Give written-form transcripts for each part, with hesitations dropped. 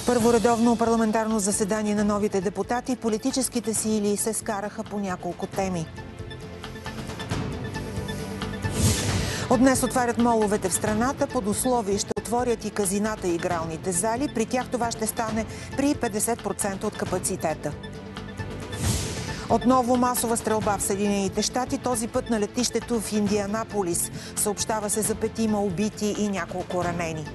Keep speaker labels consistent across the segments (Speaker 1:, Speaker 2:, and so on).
Speaker 1: Първо редовно парламентарно заседание на новите депутати. Политическите сили се скараха по няколко теми. От днес отварят моловете в страната. Под условие ще отворят и казината и игралните зали. При тях това ще стане при 50% от капацитета. Отново масова стрелба в Съединените щати, този път на летището в Индианаполис. Съобщава се за 5 убити и няколко ранени.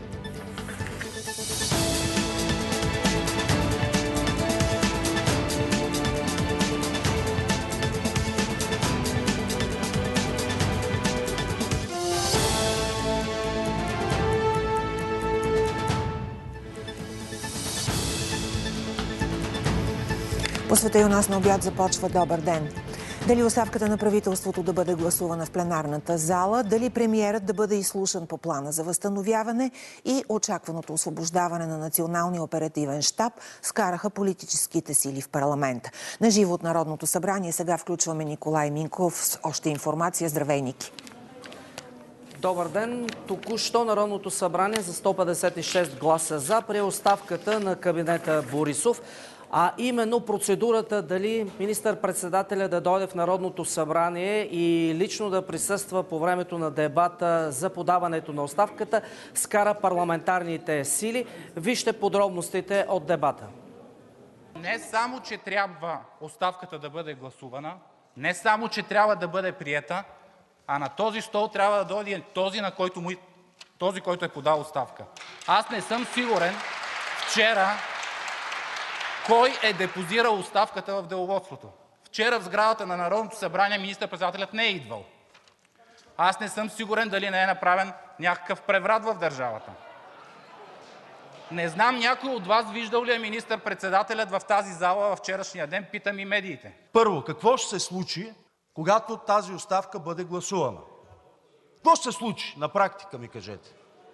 Speaker 1: По света и у нас на обяд започва добър ден. Дали оставката на правителството да бъде гласувана в пленарната зала, дали премиерът да бъде изслушан по плана за възстановяване и очакваното освобождаване на Националния оперативен щаб скараха политическите сили в парламента. Наживо от Народното събрание сега включваме Николай Минков с още информация. Здравей, Ники!
Speaker 2: Добър ден! Току-що Народното събрание за 156 гласа за прие оставката на кабинета Борисов, а именно процедурата дали министър-председателя да дойде в Народното събрание и лично да присъства по времето на дебата за подаването на оставката скара парламентарните сили. Вижте подробностите от дебата.
Speaker 3: Не само, че трябва оставката да бъде гласувана, не само, че трябва да бъде приета, а на този стол трябва да дойде този, който е подал оставка. Аз не съм сигурен вчера кой е депозирал оставката в деловодството. Вчера в сградата на Народното събрание министър-председателят не е идвал. Аз не съм сигурен дали не е направен някакъв преврат в държавата. Не знам някой от вас виждал ли е министър-председателят в тази зала във вчерашния ден, питам и медиите.
Speaker 4: Първо, какво ще се случи, когато тази оставка бъде гласувана? Какво ще се случи на практика, ми кажете?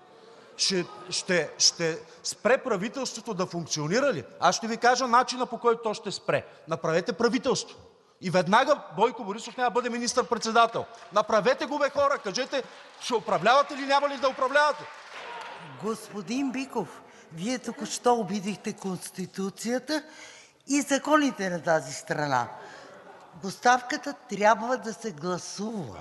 Speaker 4: Ще спре правителството да функционира ли? Аз ще ви кажа начина, по който то ще спре. Направете правителство. И веднага Бойко Борисов няма да бъде министър-председател. Направете го, бе, хора! Кажете, ще управлявате ли, няма ли да управлявате?
Speaker 5: Господин Биков, Вие току-що обидихте Конституцията и законите на тази страна. Оставката трябва да се гласува.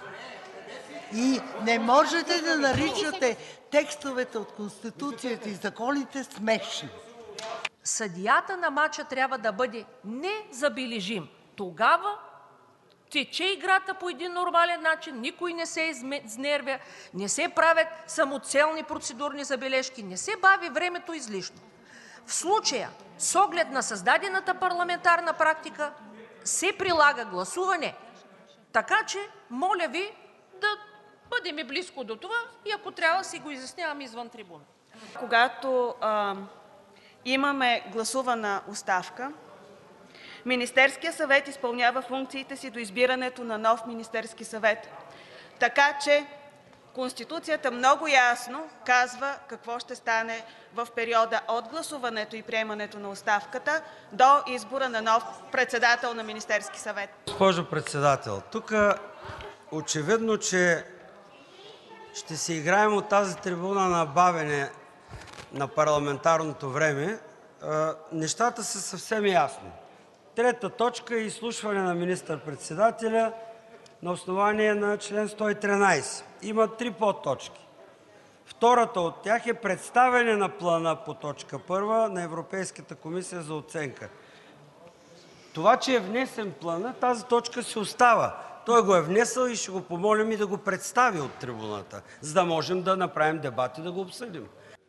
Speaker 5: И не можете да наричате текстовете от Конституцията и законите смешни.
Speaker 6: Съдията на мача трябва да бъде незабележим. Тогава тече играта по един нормален начин, никой не се изнервя, не се правят самоцелни процедурни забележки, не се бави времето излишно. В случая, с оглед на създадената парламентарна практика, се прилага гласуване. Така че, моля ви да бъдем и близко до това и ако трябва си го изяснявам извън трибуна.
Speaker 7: Когато имаме гласувана оставка, Министерският съвет изпълнява функциите си до избирането на нов Министерски съвет. Така че Конституцията много ясно казва какво ще стане в периода от гласуването и приемането на оставката до избора на нов председател на Министерски съвет.
Speaker 8: Госпожо Председател, тук очевидно, че ще се играем от тази трибуна на бавене на парламентарното време. Нещата са съвсем ясни. Трета точка – изслушване на министър-председателя на основание на член 113. Има 3 подточки. Втората от тях е представяне на плана по точка 1 на Европейската комисия за оценка. Това, че е внесен плана, тази точка си остава. Той го е внесъл и ще го помолим и да го представи от трибуната, за да можем да направим дебат и да го обсъдим.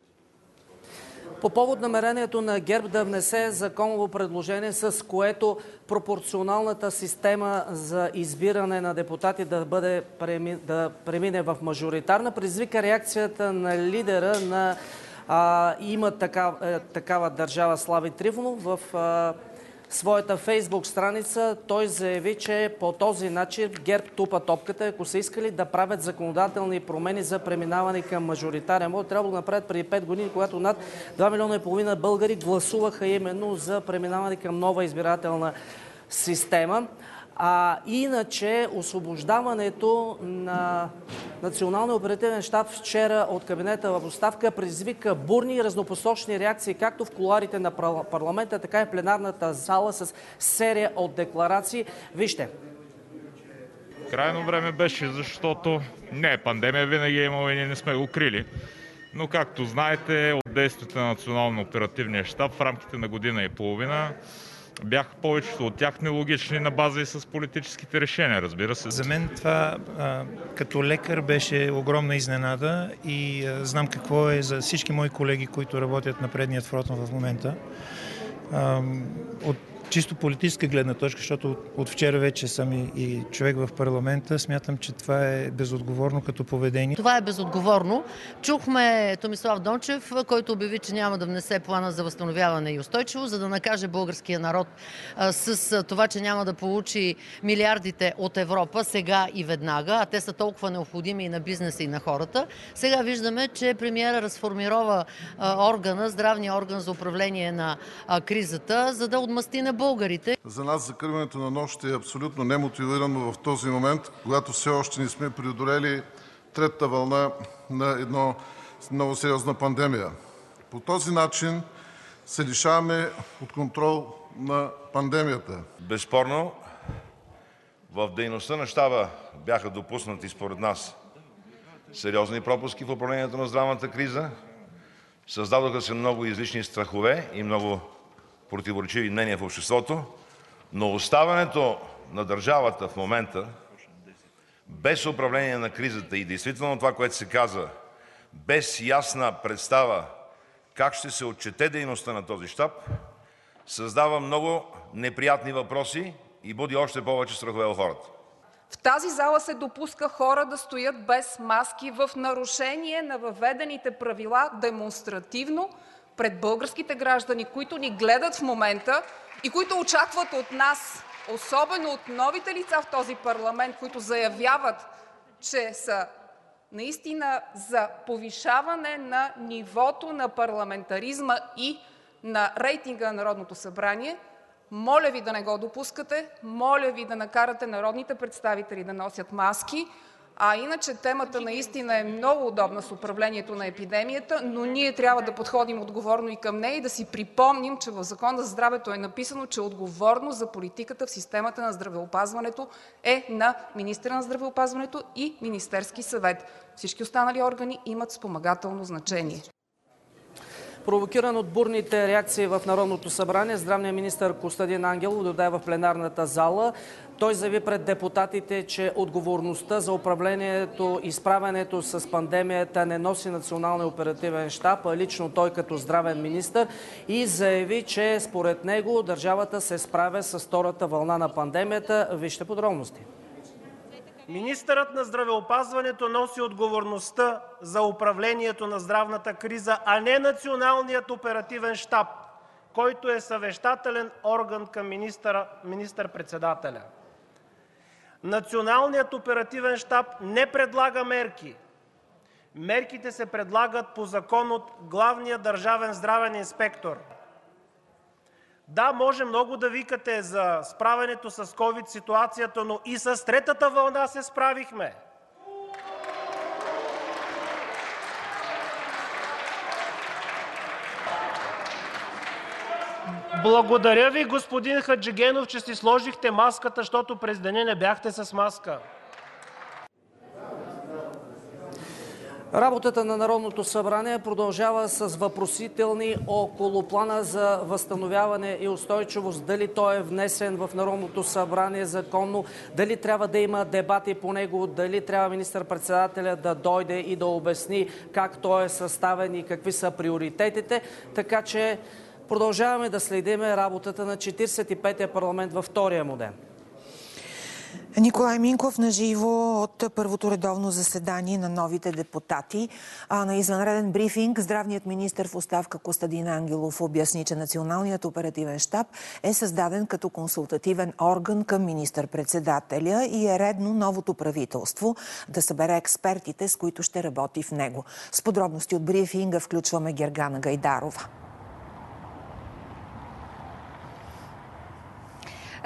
Speaker 2: По повод намерението на ГЕРБ да внесе законово предложение, с което пропорционалната система за избиране на депутати да премине в мажоритарна, предизвика реакцията на лидера на има такава държава Слави Трифонов. В своята фейсбук страница той заяви, че по този начин ГЕРБ тупа топката. Ако са искали да правят законодателни промени за преминаване към мажоритарен мод, трябва да го направят преди 5 години, когато над 2,5 милиона българи гласуваха именно за преминаване към нова избирателна система. Иначе освобождаването на Националния оперативен щаб вчера от кабинета в оставка предизвика бурни и разнопосочни реакции както в кулоарите на парламента, така и в пленарната зала с серия от декларации. Вижте.
Speaker 9: Крайно време беше, защото пандемия винаги е имало и ние не сме го крили. Но както знаете, от действията на Национално оперативния щаб в рамките на година и половина бяха повечето от тях нелогични на база и с политическите решения, разбира се.
Speaker 10: За мен това като лекар беше огромна изненада и знам какво е за всички мои колеги, които работят на предният фронт в момента. От чисто политическа гледна точка, защото от вчера вече съм и човек в парламента, смятам, че това е безотговорно като поведение.
Speaker 11: Това е безотговорно. Чухме Томислав Дончев, който обяви, че няма да внесе плана за възстановяване и устойчивост, за да накаже българския народ с това, че няма да получи милиардите от Европа сега и веднага, а те са толкова необходими и на бизнеса, и на хората. Сега виждаме, че премиера разформирова органа, здравния орган за управление на кризата, за да отмъсти на българите.
Speaker 12: За нас закриването на НОИ ще е абсолютно немотивирано в този момент, когато все още не сме преодолели третата вълна на една много сериозна пандемия. По този начин се лишаваме от контрол на пандемията.
Speaker 13: Безспорно, в дейността на щаба бяха допуснати според нас сериозни пропуски в управлението на здравната криза. Създадоха се много излишни страхове и много противоречиви мнения в обществото, но оставането на държавата в момента без управление на кризата и действително това, което се каза, без ясна представа как ще се отчете дейността на този щаб, създава много неприятни въпроси и буди още повече страхове у хората.
Speaker 14: В тази зала се допуска хора да стоят без маски в нарушение на въведените правила демонстративно пред българските граждани, които ни гледат в момента и които очакват от нас, особено от новите лица в този парламент, които заявяват, че са наистина за повишаване на нивото на парламентаризма и на рейтинга на Народното събрание. Моля ви да не го допускате, моля ви да накарате народните представители да носят маски. А иначе темата наистина е много удобна с управлението на епидемията, но ние трябва да подходим отговорно и към нея и да си припомним, че в Закона за здравето е написано, че отговорност за политиката в системата на здравеопазването е на министъра на здравеопазването и Министерски съвет. Всички останали органи имат спомагателно значение.
Speaker 2: Провокиран от бурните реакции в Народното събрание, здравният министър Костадин Ангелов дойде в пленарната зала. Той заяви пред депутатите, че отговорността за управлението и справянето с пандемията не носи Националния оперативен щаб, а лично той като здравен министър, и заяви, че според него държавата се справя с втората вълна на пандемията. Вижте подробности.
Speaker 15: Министърът на здравеопазването носи отговорността за управлението на здравната криза, а не Националният оперативен щаб, който е съвещателен орган към министър-председателя. Националният оперативен щаб не предлага мерки. Мерките се предлагат по закон от главния държавен здравен инспектор. Да, може много да викате за справянето с ковид ситуацията, но и с третата вълна се справихме. Благодаря ви, господин Хаджигенов, че си сложихте маската, защото през деня не бяхте с маска.
Speaker 2: Работата на Народното събрание продължава с въпросителни около плана за възстановяване и устойчивост. Дали той е внесен в Народното събрание законно, дали трябва да има дебати по него, дали трябва министър-председателя да дойде и да обясни как той е съставен и какви са приоритетите. Така че продължаваме да следим работата на 45-я парламент във втория му ден.
Speaker 1: Николай Минков наживо от първото редовно заседание на новите депутати. На извънреден брифинг здравният министър в оставка Костадин Ангелов обясни, че Националният оперативен щаб е създаден като консултативен орган към министър-председателя и е редно новото правителство да събере експертите, с които ще работи в него. С подробности от брифинга включваме Гергана Гайдарова.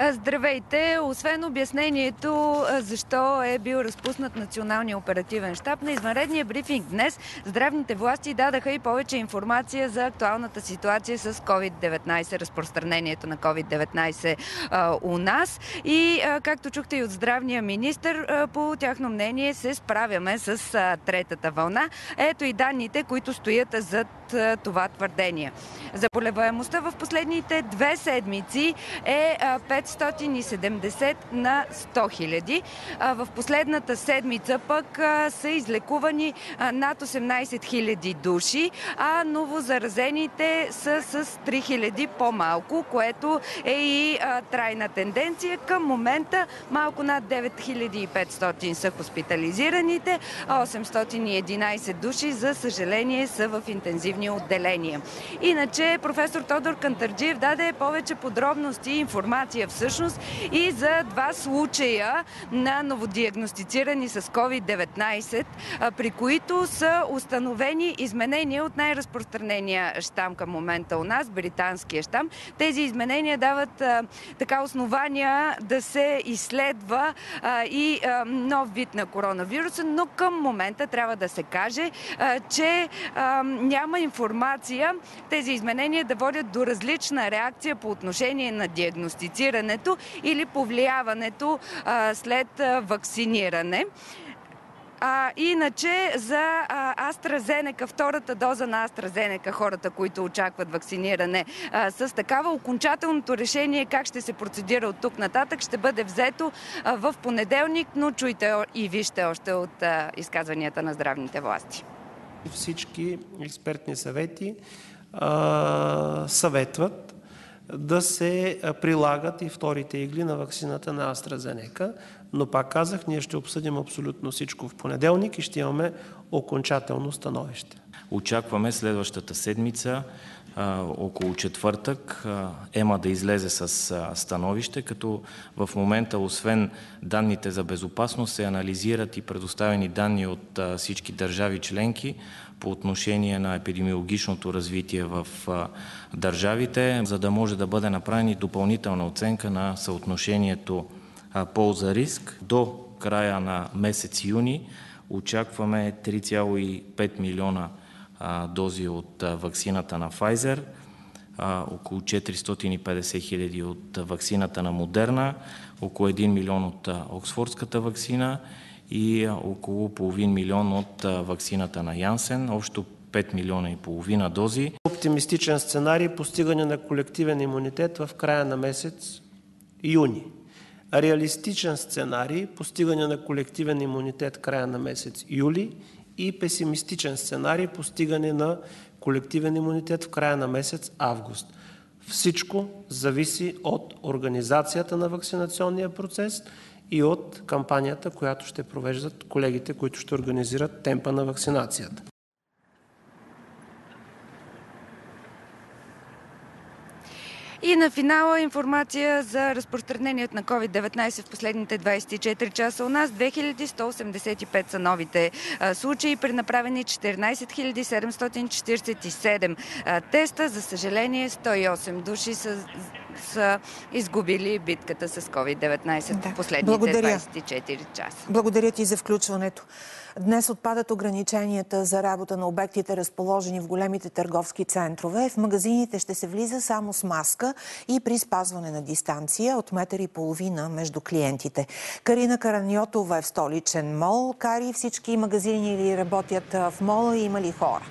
Speaker 16: Здравейте! Освен обяснението защо е бил разпуснат Националния оперативен щаб, на извънредния брифинг днес здравните власти дадаха и повече информация за актуалната ситуация с COVID-19, разпространението на COVID-19 у нас. И както чухте и от здравния министър, по тяхно мнение се справяме с третата вълна. Ето и данните, които стоят зад това твърдение. Заболеваемостта в последните 2 седмици е 570 на 100 хиляди. В последната седмица пък са излекувани над 18 хиляди души, а новозаразените са с 3 хиляди по-малко, което е и трайна тенденция. Към момента малко над 9500 са хоспитализираните, а 811 души, за съжаление, са в интензивни отделения. Иначе професор Тодор Кантарджиев даде повече подробности и информация всъщност и за 2 случая на новодиагностицирани с COVID-19, при които са установени изменения от най-разпространения щам към момента у нас, британския щам. Тези изменения дават така основания да се изследва и нов вид на коронавируса, но към момента трябва да се каже, че няма информация тези изменения да водят до различна реакция по отношение на диагностицирането или повлияването след вакциниране. Иначе за AstraZeneca, втората доза на AstraZeneca, хората, които очакват вакциниране с такава, окончателното решение как ще се процедира от тук нататък ще бъде взето в понеделник, но чуйте и вижте още от изказванията на здравните власти.
Speaker 15: Всички експертни съвети съветват да се прилагат и вторите игли на ваксината на AstraZeneca. Но пак казах, ние ще обсъдим абсолютно всичко в понеделник и ще имаме окончателно становище.
Speaker 17: Очакваме следващата седмица, около четвъртък, ЕМА да излезе с становище, като в момента, освен данните за безопасност, се анализират и предоставени данни от всички държави членки по отношение на епидемиологичното развитие в държавите, за да може да бъде направена допълнителна оценка на съотношението полза-риск. До края на месец юни очакваме 3,5 милиона дози от ваксината на Pfizer, около 450 хиляди от ваксината на Модерна, около 1 милион от Оксфордската ваксина и около половин милион от ваксината на Янсен, общо 5 милиона и половина дози.
Speaker 15: Оптимистичен сценарий – постигане на колективен имунитет в края на месец юни. Реалистичен сценарий – постигане на колективен имунитет в края на месец юли, и песимистичен сценарий – постигане на колективен имунитет в края на месец август. Всичко зависи от организацията на вакцинационния процес и от кампанията, която ще провеждат колегите, които ще организират темпа на вакцинацията.
Speaker 16: И на финала информация за разпространението на COVID-19 в последните 24 часа. У нас 2185 са новите случаи, при направени 14 747 теста. За съжаление, 108 души са изгубили битката с COVID-19 в последните 24 часа.
Speaker 1: Благодаря ти за включването. Днес отпадат ограниченията за работа на обектите, разположени в големите търговски центрове. В магазините ще се влиза само с маска и при спазване на дистанция от 1,5 метра между клиентите. Карина Караньотова е в столичен мол. Кари, всички магазини ли работят в мола и има ли хора?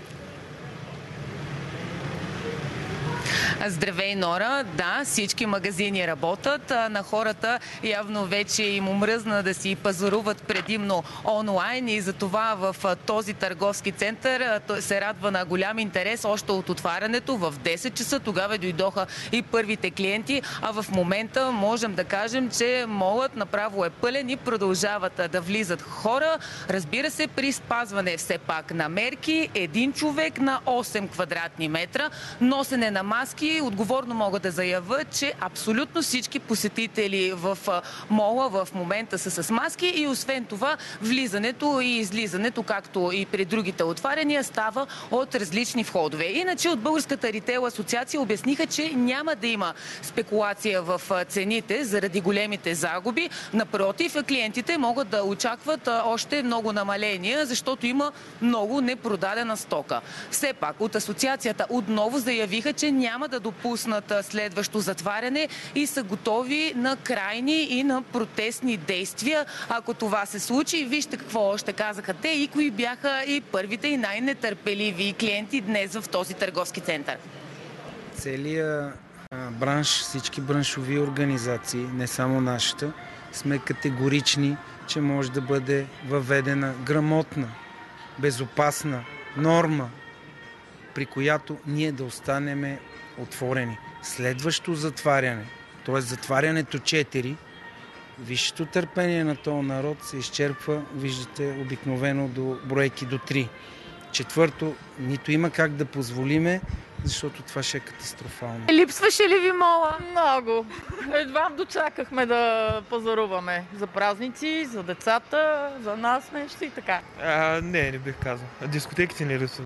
Speaker 18: Здравей, Нора! Да, всички магазини работят. На хората явно вече им омръзна да си пазаруват предимно онлайн и затова в този търговски център се радва на голям интерес още от отварянето в 10 часа. Тогава дойдоха и първите клиенти, а в момента можем да кажем, че молът направо е пълен и продължават да влизат хора. Разбира се, при спазване все пак на мерки, един човек на 8 квадратни метра, носене на маски, и отговорно мога да заявя, че абсолютно всички посетители в мола в момента са с маски и освен това влизането и излизането, както и при другите отваряния, става от различни входове. Иначе от Българската ритейл асоциация обясниха, че няма да има спекулация в цените заради големите загуби. Напротив, клиентите могат да очакват още много намаления, защото има много непродадена стока. Все пак от асоциацията отново заявиха, че няма да допуснат следващо затваряне и са готови на крайни и на протестни действия, ако това се случи. Вижте какво още казаха те и кои бяха и първите и най-нетърпеливи клиенти днес в този търговски център.
Speaker 19: Целият бранш, всички браншови организации, не само нашата, сме категорични, че може да бъде въведена грамотна, безопасна норма, при която ние да останем отворени. Следващо затваряне, т.е. затварянето 4, висшето търпение на този народ се изчерпва, виждате, обикновено до бройки до 3. Четвърто, нито има как да позволиме, защото това ще е катастрофално.
Speaker 20: Липсваше ли ви мола? Много. Едва дочакахме да пазаруваме за празници, за децата, за нас нещо и така.
Speaker 21: Не бих казал. Дискотеките не липсват.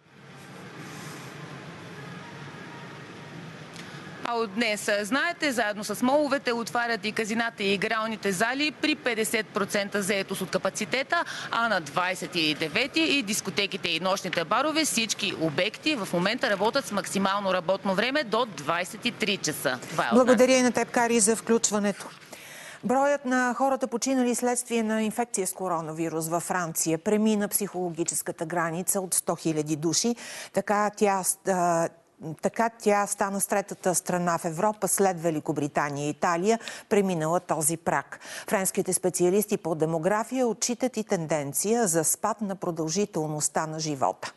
Speaker 18: А от днес, знаете, заедно с моловете отварят и казината и игралните зали при 50% заетост от капацитета, а на 29 и дискотеките и нощните барове, всички обекти в момента работят с максимално работно време до 23 часа.
Speaker 1: Благодаря и на теб, Кари, за включването. Броят на хората починали следствие на инфекция с коронавирус във Франция премина психологическата граница от 100 000 души. Така тя стана с третата страна в Европа след Великобритания и Италия, преминала този праг. Френските специалисти по демография отчитат и тенденция за спад на продължителността на живота.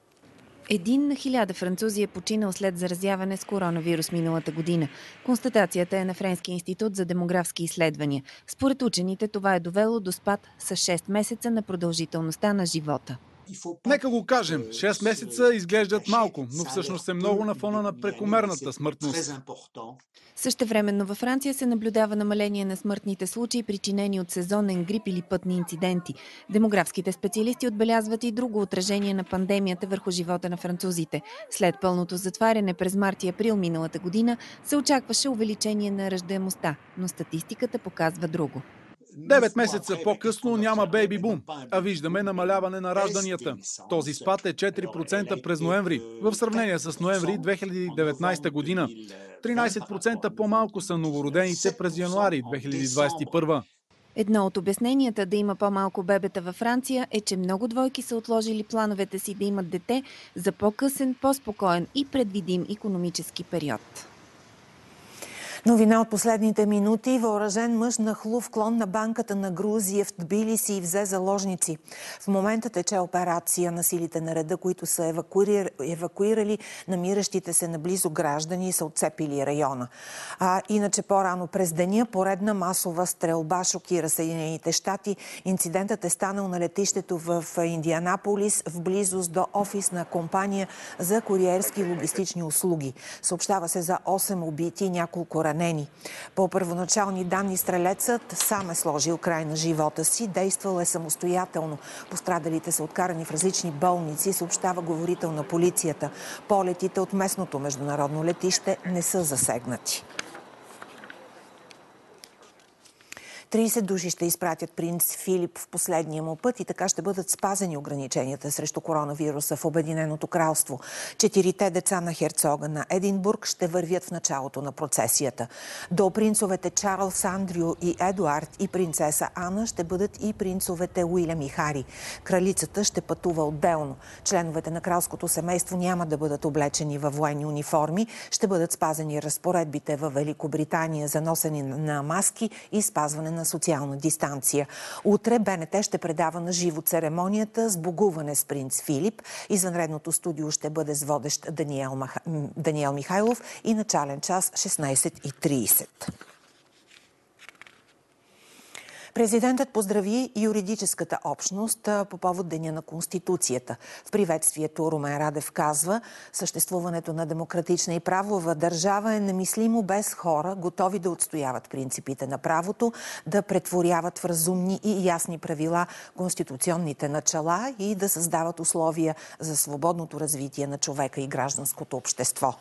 Speaker 16: 1 на 1000 французи е починал след заразяване с коронавирус миналата година. Констатацията е на Френския институт за демографски изследвания. Според учените това е довело до спад с 6 месеца на продължителността на живота.
Speaker 22: Нека го кажем, 6 месеца изглеждат малко, но всъщност е много на фона на прекомерната смъртност.
Speaker 16: Същевременно във Франция се наблюдава намаление на смъртните случаи, причинени от сезонен грип или пътни инциденти. Демографските специалисти отбелязват и друго отражение на пандемията върху живота на французите. След пълното затваряне през март и април миналата година се очакваше увеличение на раждаемостта, но статистиката показва друго.
Speaker 22: 9 месеца по-късно няма бейби бум, а виждаме намаляване на ражданията. Този спад е 4% през ноември, в сравнение с ноември 2019 година. 13% по-малко са новородените през януари 2021.
Speaker 16: Едно от обясненията да има по-малко бебета във Франция е, че много двойки са отложили плановете си да имат дете за по-късен, по-спокоен и предвидим икономически период.
Speaker 1: Новина от последните минути. Въоръжен мъж нахлу в клон на банката на Грузия в Тбилиси и взе заложници. В момента тече операция на силите на реда, които са евакуирали намиращите се наблизо граждани и са отцепили района. Иначе по-рано през деня поредна масова стрелба шокира Съединените щати. Инцидентът е станал на летището в Индианаполис, в близост до офисна компания за куриерски логистични услуги. Съобщава се за 8 убити и няколко ранени. По първоначални данни стрелецът сам е сложил край на живота си, действал е самостоятелно. Пострадалите са откарани в различни болници, съобщава говорител на полицията. Полетите от местното международно летище не са засегнати. 30 души ще изпратят принц Филип в последния му път и така ще бъдат спазени ограниченията срещу коронавируса в Обединеното кралство. 4 деца на херцога на Единбург ще вървят в началото на процесията. До принцовете Чарлз, Андрю и Едуард и принцеса Ана ще бъдат и принцовете Уилям и Хари. Кралицата ще пътува отделно. Членовете на кралското семейство няма да бъдат облечени във военни униформи. Ще бъдат спазени разпоредбите във Великобритания за носене на маски и спазване на на социална дистанция. Утре БНТ ще предава на живо церемонията с богуване с принц Филип. Извънредното студио ще бъде с водещ Даниел Михайлов и начален час 16:30. Президентът поздрави юридическата общност по повод Деня на Конституцията. В приветствието Румен Радев казва, съществуването на демократична и правова държава е немислимо без хора, готови да отстояват принципите на правото, да претворяват в разумни и ясни правила конституционните начала и да създават условия за свободното развитие на човека и гражданското общество.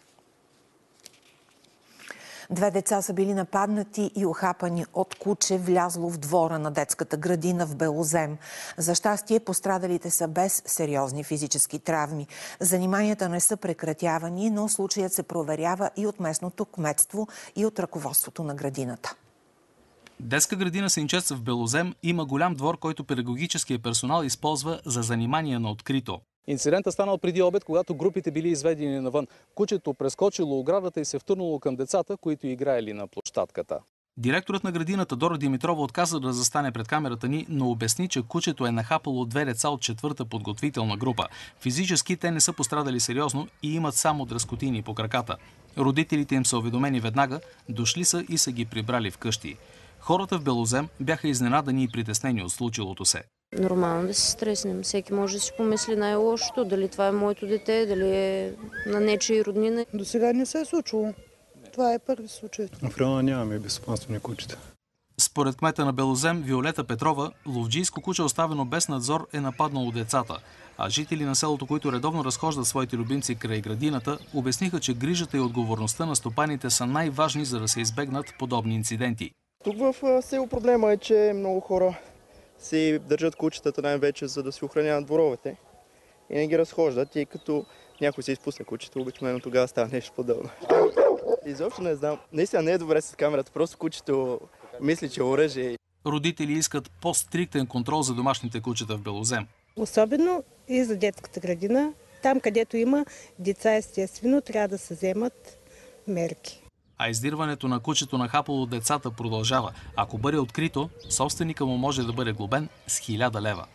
Speaker 1: 2 деца са били нападнати и ухапани от куче, влязло в двора на детската градина в Белозем. За щастие, пострадалите са без сериозни физически травми. Заниманията не са прекратявани, но случаят се проверява и от местното кметство, и от ръководството на градината.
Speaker 3: Детска градина Сенчец в Белозем има голям двор, който педагогическия персонал използва за занимания на открито.
Speaker 4: Инцидентът станал преди обед, когато групите били изведени навън. Кучето прескочило оградата и се втурнало към децата, които играели на площадката.
Speaker 3: Директорът на градината Дора Димитрова отказа да застане пред камерата ни, но обясни, че кучето е нахапало 2 деца от 4-та подготвителна група. Физически те не са пострадали сериозно и имат само дръскотини по краката. Родителите им са уведомени веднага, дошли са и са ги прибрали вкъщи. Хората в Белозем бяха изненадани и притеснени от случилото се.
Speaker 23: Нормално да се стреснем. Всеки може да си помисли най-лошото. Дали това е моето дете, дали е на нечии роднина.
Speaker 24: До сега не се е случило. Това е първи случай.
Speaker 25: В района нямаме безопасни кучета.
Speaker 3: Според кмета на Белозем Виолета Петрова, ловджийско куче, оставено без надзор, е нападнало децата. А жители на селото, които редовно разхождат своите любимци край градината, обясниха, че грижата и отговорността на стопаните са най-важни, за да се избегнат подобни инциденти.
Speaker 26: Тук в село проблема е, че много хора си държат кучетата най-вече, за да си охраняват дворовете и не ги разхождат, и като някой се изпусне кучето, обикновено тогава става нещо подобно. Изобщо не знам. Наистина не е добре с камерата, просто кучето мисли, че е оръжие.
Speaker 3: Родители искат по-стриктен контрол за домашните кучета в Белозем.
Speaker 24: Особено и за детската градина. Там, където има деца, естествено, трябва да се вземат мерки.
Speaker 3: А издирването на кучето нахапало децата продължава. Ако бъде открито, собственика му може да бъде глобен с 1000 лева.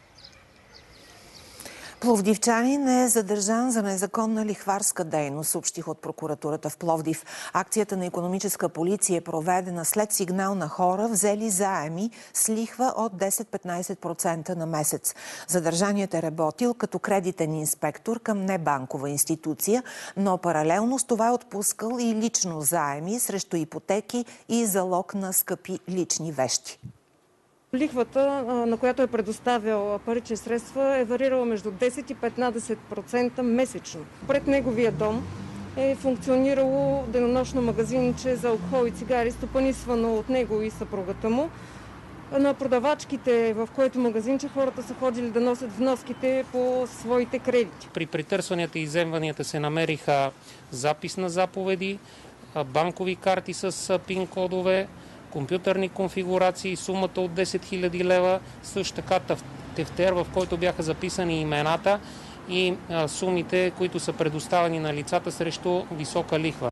Speaker 1: Пловдивчанин е задържан за незаконна лихварска дейност, съобщих от прокуратурата в Пловдив. Акцията на икономическа полиция е проведена след сигнал на хора, взели заеми с лихва от 10-15% на месец. Задържаният е работил като кредитен инспектор към небанкова институция, но паралелно с това е отпускал и лично заеми срещу ипотеки и залог на скъпи лични вещи.
Speaker 27: Лихвата, на която е предоставял парични средства, е варирала между 10 и 15% месечно. Пред неговия дом е функционирало денонощно магазинче за алкохол и цигари, стопанисвано от него и съпругата му. На продавачките, в което магазинче, хората са ходили да носят вноските по своите кредити.
Speaker 28: При претърсванията и изземванията се намериха запис на заповеди, банкови карти с пин-кодове, компютърни конфигурации, сумата от 10 000 лева, също така тефтер, в който бяха записани имената и сумите, които са предоставени на лицата срещу висока лихва.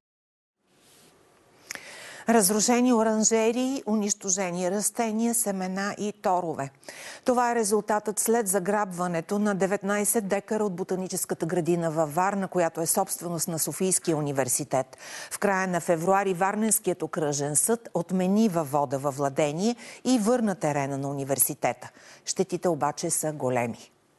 Speaker 1: Разрушени оранжерии, унищожени растения, семена и торове. Това е резултатът след заграбването на 19 декара от ботаническата градина във Варна, която е собственост на Софийския университет. В края на февруари Варненският окръжен съд отмени въвода във владение и върна терена на университета. Щетите обаче са големи.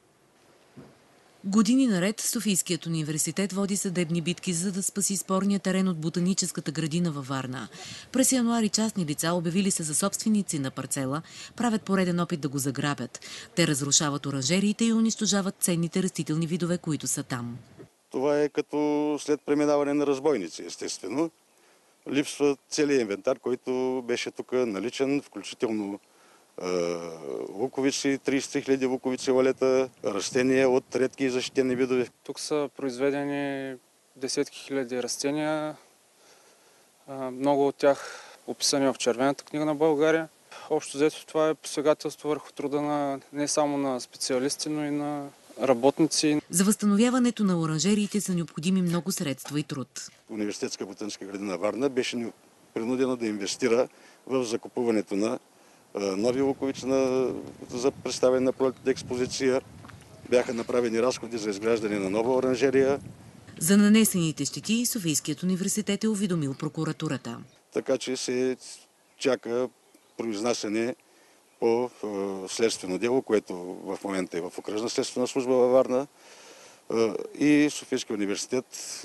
Speaker 29: Години наред Софийският университет води съдебни битки, за да спаси спорния терен от ботаническата градина във Варна. През януари частни лица, обявили се за собственици на парцела, правят пореден опит да го заграбят. Те разрушават оранжериите и унищожават ценните растителни видове, които са там.
Speaker 30: Това е като след преминаване на разбойници, естествено. Липсва целият инвентар, който беше тук наличен, включително луковици, 33 000 луковици, валета, растения от редки и защитени видове.
Speaker 31: Тук са произведени десетки хиляди растения, много от тях описани в Червената книга на България. Общо взето това е посегателство върху труда не само на специалисти, но и на работници.
Speaker 29: За възстановяването на оранжериите са необходими много средства и труд.
Speaker 30: Университетска ботаническа градина Варна беше принудена да инвестира в закупуването на нови луковици за представяне на пролетната експозиция. Бяха направени разходи за изграждане на нова оранжерия.
Speaker 29: За нанесените щети Софийският университет е уведомил прокуратурата.
Speaker 30: Така че се чака произнасяне по следствено дело, което в момента е в Окръжна следствена служба във Варна, и Софийския университет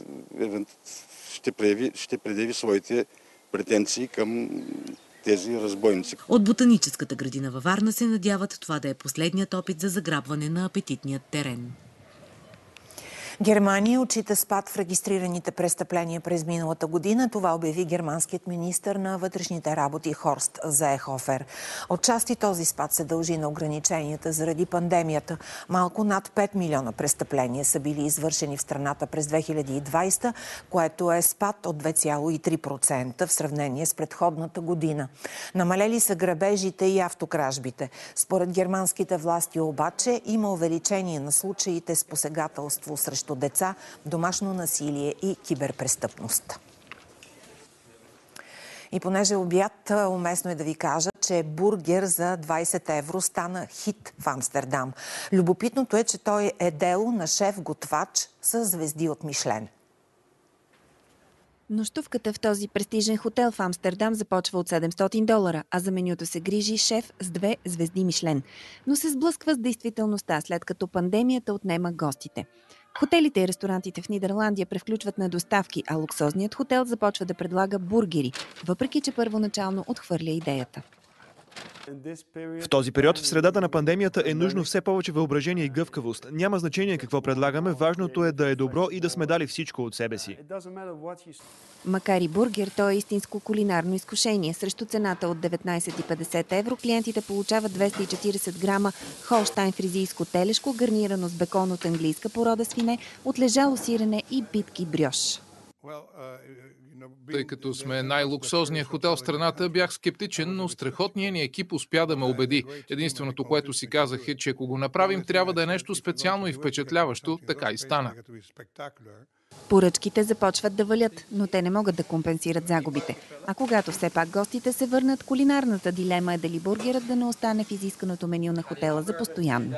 Speaker 30: ще предяви своите претенции към тези разбойници.
Speaker 29: От ботаническата градина във Варна се надяват това да е последният опит за заграбване на апетитният терен.
Speaker 1: Германия отчита спад в регистрираните престъпления през миналата година. Това обяви германският министър на вътрешните работи Хорст Зеехофер. Отчасти този спад се дължи на ограниченията заради пандемията. Малко над 5 милиона престъпления са били извършени в страната през 2020, което е спад от 2,3% в сравнение с предходната година. Намалели са грабежите и автокражбите. Според германските власти обаче има увеличение на случаите с посегателство срещу деца, домашно насилие и киберпрестъпност. И понеже обяд, уместно е да ви кажа, че бургер за 20 евро стана хит в Амстердам. Любопитното е, че той е дело на шеф-готвач с звезди от Мишлен.
Speaker 2: Нощувката в този престижен хотел в Амстердам започва от $700, а за менюто се грижи шеф с 2 звезди Мишлен. Но се сблъсква с действителността, след като пандемията отнема гостите. Хотелите и ресторантите в Нидерландия превключват на доставки, а луксозният хотел започва да предлага бургери, въпреки че първоначално отхвърля идеята.
Speaker 5: В този период, в средата на пандемията, е нужно все повече въображение и гъвкавост. Няма значение какво предлагаме, важното е да е добро и да сме дали всичко от себе си.
Speaker 2: Макар и бургер, то е истинско кулинарно изкушение. Срещу цената от 19,50 евро клиентите получават 240 грама холштайн фризийско телешко, гарнирано с бекон от английска порода свине, отлежало сирене и битки брьош.
Speaker 6: Тъй като сме най-луксозният хотел в страната, бях скептичен, но страхотният ни екип успя да ме убеди. Единственото, което си казах е, че ако го направим, трябва да е нещо специално и впечатляващо. Така и стана.
Speaker 2: Поръчките започват да валят, но те не могат да компенсират загубите. А когато все пак гостите се върнат, кулинарната дилема е дали бургерът да не остане в изисканото меню на хотела за постоянно.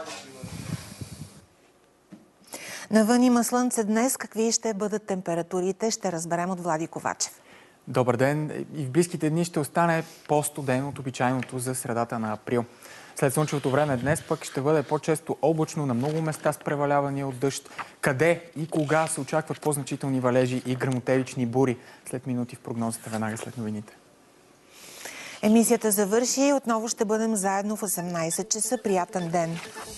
Speaker 1: Навън има слънце днес. Какви ще бъдат температурите? Ще разберем от Влади Ковачев.
Speaker 7: Добър ден! И в близките дни ще остане по-студено от обичайното за средата на април. След слънчевото време днес пък ще бъде по-често облачно, на много места с превалявания от дъжд. Къде и кога се очакват по-значителни валежи и гръмотевични бури? След минути в прогнозата, веднага след новините.
Speaker 1: Емисията завърши. Отново ще бъдем заедно в 18 часа. Приятен ден!